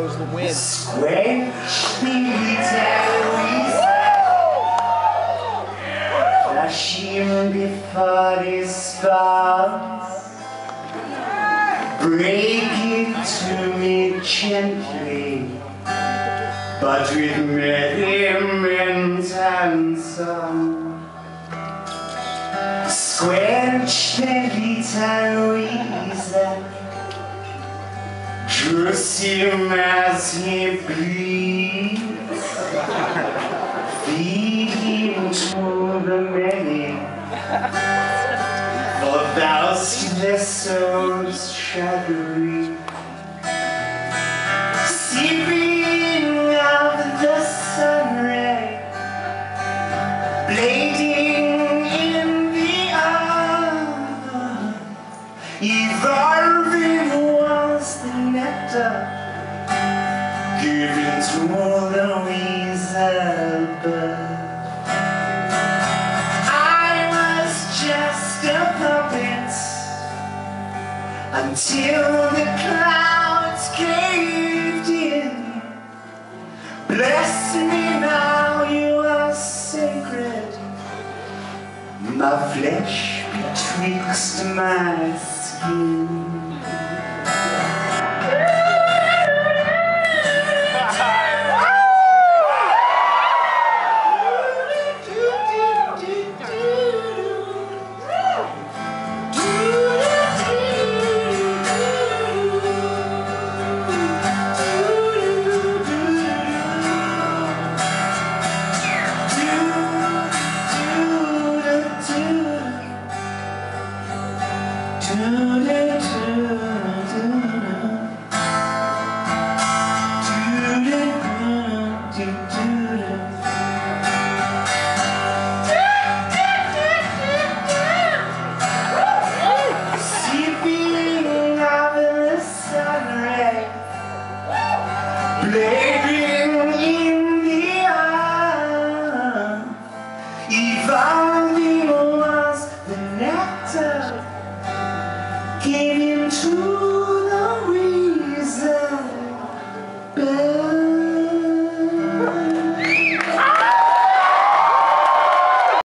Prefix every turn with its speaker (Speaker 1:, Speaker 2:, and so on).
Speaker 1: goes the wind.
Speaker 2: Squelch me little Weasel, flashing before the sparks. Break it to me gently, but with merriment and song. Squelch the little Weasel, dress him as he bleeds, feed him to the many, for thou'st their souls shall breathe. Sipping of the sun ray, blading in the hour, evolving was the nectar given to the weasel bird. I was just a puppet until the clouds caved in. Bless me now, you are sacred, my flesh betwixt my skin.